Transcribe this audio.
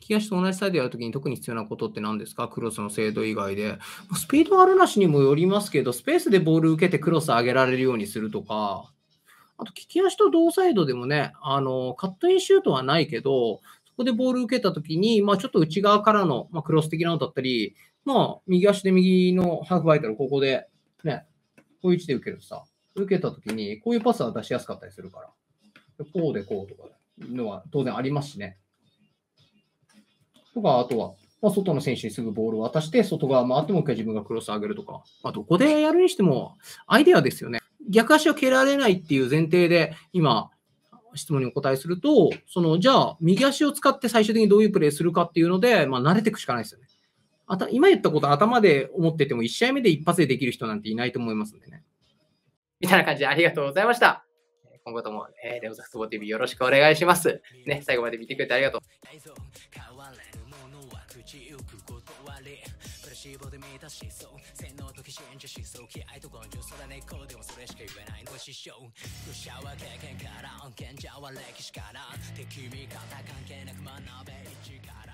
き足と同じサイドでやるときに特に必要なことって何ですか？クロスの精度以外で。スピードあるなしにもよりますけど、スペースでボール受けてクロス上げられるようにするとか、あと利き足と同サイドでもね、カットインシュートはないけど、そこでボール受けたときに、ちょっと内側からの、クロス的なのだったり、右足で右のハーフバイタル、ここで、ね、こういう位置で受けるとさ、受けたときに、こういうパスは出しやすかったりするから、こうでこうとかのは当然ありますしね。とか、あとは、外の選手にすぐボールを渡して、外側回ってもう一回自分がクロス上げるとか、どこでやるにしても、アイデアですよね。逆足を蹴られないっていう前提で、今、質問にお答えすると、じゃあ、右足を使って最終的にどういうプレーするかっていうので、慣れていくしかないですよね。今言ったこと頭で思ってても、1試合目で一発でできる人なんていないと思いますんでね。みたいな感じでありがとうございました。今後とも、レオザスポー TV よろしくお願いします。ね、最後まで見てくれてありがとう。プラシーボで満たしそう洗脳とき信じしそう気合と根性そら根っこでもそれしか言えないのが師匠愚者は経験から賢者は歴史から敵味方関係なく学べ一から